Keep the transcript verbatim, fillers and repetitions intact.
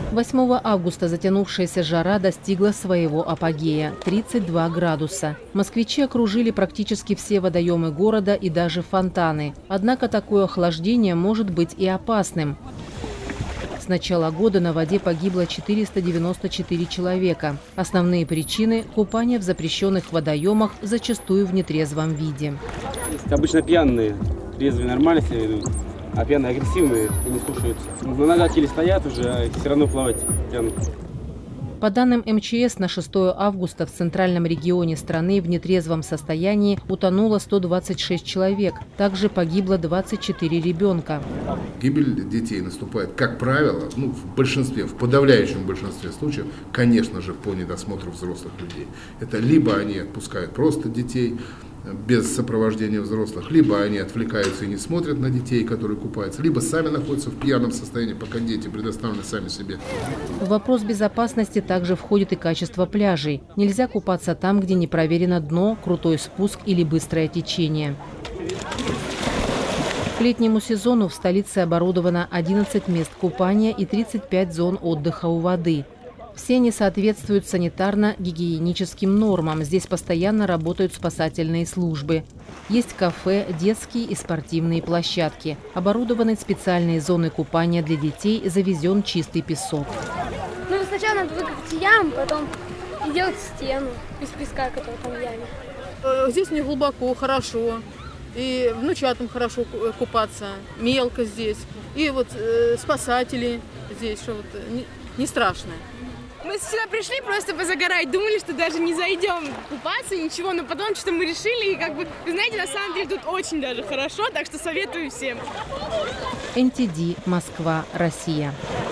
восьмого августа затянувшаяся жара достигла своего апогея – тридцать два градуса. Москвичи окружили практически все водоемы города и даже фонтаны. Однако такое охлаждение может быть и опасным. С начала года на воде погибло четыреста девяносто четыре человека. Основные причины – купание в запрещенных водоемах, зачастую в нетрезвом виде. Обычно пьяные, трезвые нормально себя ведут. А пьяные агрессивные и не слушаются. На ногах еле стоят уже, а все равно плавать тянут. По данным эм че эс, на шестое августа в центральном регионе страны в нетрезвом состоянии утонуло сто двадцать шесть человек. Также погибло двадцать четыре ребенка. Гибель детей наступает, как правило, ну, в большинстве, в подавляющем большинстве случаев, конечно же, по недосмотру взрослых людей. Это либо они отпускают просто детей без сопровождения взрослых, либо они отвлекаются и не смотрят на детей, которые купаются, либо сами находятся в пьяном состоянии, пока дети предоставлены сами себе. В вопрос безопасности также входит и качество пляжей. Нельзя купаться там, где не проверено дно, крутой спуск или быстрое течение. К летнему сезону в столице оборудовано одиннадцать мест купания и тридцать пять зон отдыха у воды. Все они соответствуют санитарно-гигиеническим нормам. Здесь постоянно работают спасательные службы. Есть кафе, детские и спортивные площадки. Оборудованы специальные зоны купания для детей, завезен чистый песок. Ну, сначала надо выкопать яму, потом делать стену из песка, который там в яме. Здесь не глубоко, хорошо. И внучатам хорошо купаться. Мелко здесь. И вот э, спасатели здесь, что вот не, не страшно. Мы сюда пришли просто позагорать, думали, что даже не зайдем купаться, ничего, но потом что-то мы решили, и как бы, вы знаете, на самом деле тут очень даже хорошо, так что советую всем. эн ти ди, Москва, Россия.